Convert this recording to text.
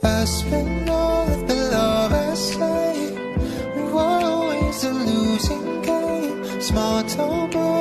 I spent all of the love I saved. We're always a losing game. Small town boy